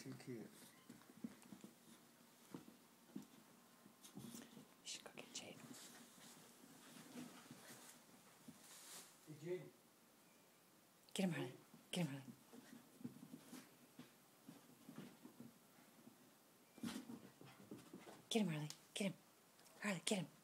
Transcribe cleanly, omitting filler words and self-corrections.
too cute. You should go get Jade. Hey, Jade. Get him, Harley. Get him, Harley. Get him, Harley. Get him. Harley, get him.